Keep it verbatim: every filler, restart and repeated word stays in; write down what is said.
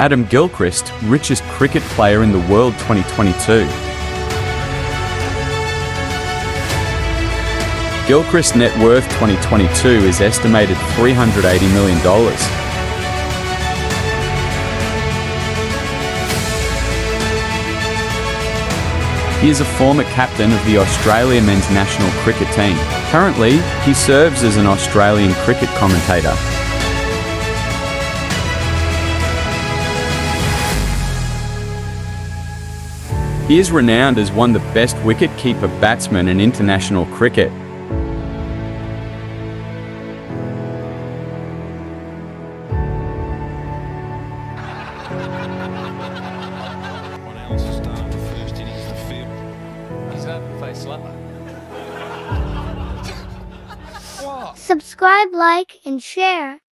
Adam Gilchrist, richest cricket player in the world twenty twenty-two. Gilchrist net worth twenty twenty-two is estimated three hundred eighty million dollars. He is a former captain of the Australia men's national cricket team. Currently, he serves as an Australian cricket commentator. He is renowned as one of the best wicket-keeper batsmen in international cricket. Subscribe, like, and share.